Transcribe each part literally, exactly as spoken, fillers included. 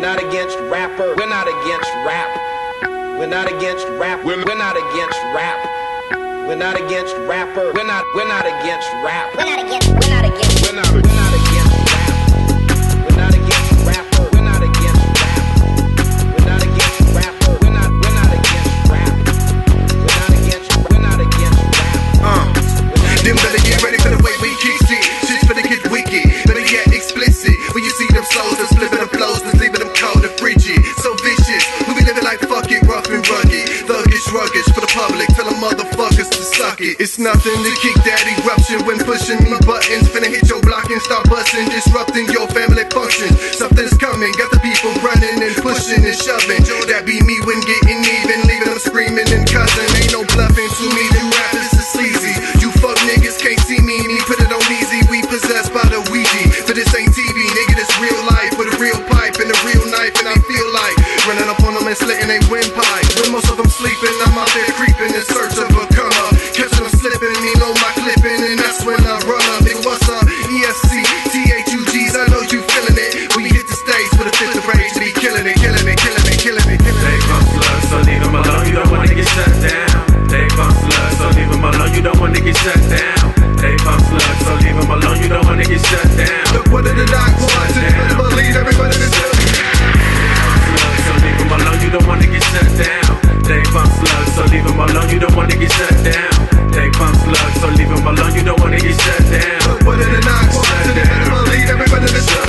not against rapper. We're not against rap. We're not against rap. We're, we're not against rap. We're not against rapper. We're not. We're not against rap. We're not against. We're not against. We're not. We're not against rap. We're not against rapper. We're not against rap. We're not against rapper. We're not. We're not against rap. We're not against. We're not against rap. Uh. Them better get ready for the way we kick shit. Shit's finna get wicked. Better get explicit. When you see them souls, them flipping them flows, them leaving them cold and frigid. So vicious. We be living like fuck it, rough and rugged. Thuggish, ruggish for the public. Tell them motherfuckers to suck it. It's nothing to kick that eruption when pushing me buttons. Finna hit your block and start busting, disrupting your family functions. Something's coming, got the people running and pushing and shoving. That be me when getting even, leaving them screaming and cussing. Ain't no bluffing to me, you rappers is sleazy. You fuck niggas can't see me, me put it on easy. We possessed by the Ouija, but this ain't T V, nigga, this real life with a real pipe and a real knife. And I feel like running up on them and slitting they windpipe. When most of them sleeping, I'm out there creeping in search of a come up. Catching them slipping, me know my clipping, and that's when I run up. Nigga, what's up? E S C T H U Gs, I know you feeling it. When you hit the stage with a fifth of rage, be killing it, killing it, killing it, killing it, killing it. They pump slugs, so leave them alone, you don't wanna get shut down. They pump slugs, so leave them alone, you don't wanna get shut down. They pump slugs, so leave them alone, you don't wanna get shut down. Look, what did the doc want? You better believe everybody that's still so leave them alone, you don't wanna get shut down. They pump slugs, so leave them alone, you don't wanna get shut down. They pump slugs, so leave them alone, you don't wanna get shut down. Look, what did the doc want? You better believe everybody that's still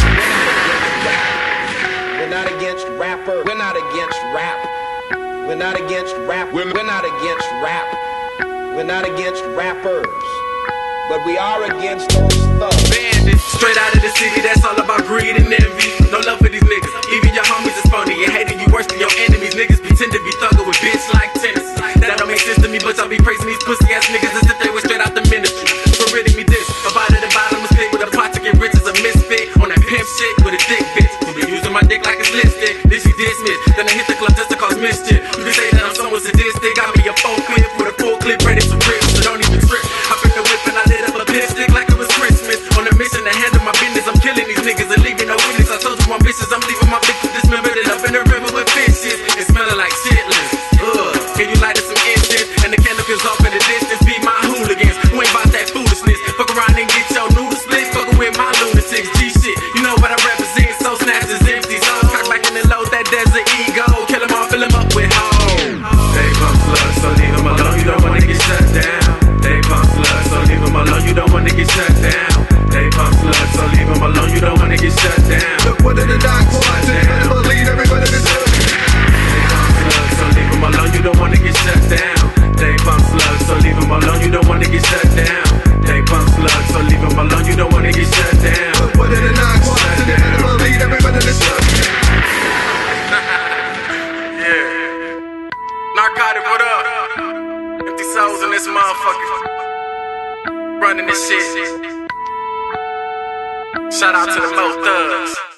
We're not against rapper. We're not against rap. We're not against rap. We're, we're not against rap. We're not against rappers. But we are against those thugs. Bandits, straight out of the city, that's all about greed and envy. No love for these niggas, even your homies is phony. And hating you worse than your enemies. Niggas pretend to be thugging with bitch like tennis. That don't make sense to me, but y'all be praising these pussy ass niggas as if they were straight out the ministry. So ridding me this, about it and bottomless pit with a plot to get rich as a misfit. On that pimp shit with a dick bitch. You be using my dick like it's lipstick. This you dismiss, then I hit the club just to cause mischief. You can say that I'm someone sadistic. Got me a full clip with a full clip ready to rip, so don't even trip. Hop in the whip and I lit up a lipstick like it was Christmas. On a mission to handle my business, I'm killing these niggas and leaving no witness. I told you I'm vicious, I'm leaving my bitch dismembered and up in the river with fishes. It's smelling like shitless. Ugh, can you light us some incense? And the candle feels off in the distance. Be my hooligans, who ain't about that foolishness. Fuck around and get your noodle split. Fuckin' with my lunatics, G shit. You know what I represent, so snatch is empty. So cock back in the load, that desert ego. Kill 'em all, fill 'em up with hoes. They pump slugs, so leave 'em alone, you don't wanna get shut down. They pump slugs, so leave 'em alone, you don't wanna get shut down. They pump slugs, so leave 'em alone, you don't wanna get shut down. Look, what did the doc want? You better believe everybody that's still They pump slugs, so leave 'em alone, you don't wanna get shut down. They pump slugs, so leave 'em alone, you don't wanna get shut down. They pump slugs, so leave 'em alone, you don't wanna get shut down. Look, what did the doc want? You better believe everybody that's still Yeah. Narcotic, what up? Empty souls in this motherfucker. Running this shit. Shout out to the Mo Thugs.